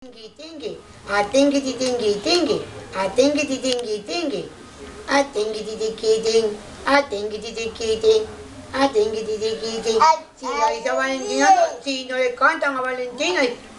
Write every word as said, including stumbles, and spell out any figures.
Tingui, tingui, a tingui, tingui, tingui, a tingui, tingui, tingui, a tingui, tingui, ting, a tingui, tingui, ting, a tingui, tingui, ting. Si lo hizo Valentina, si no le cantan a Valentina.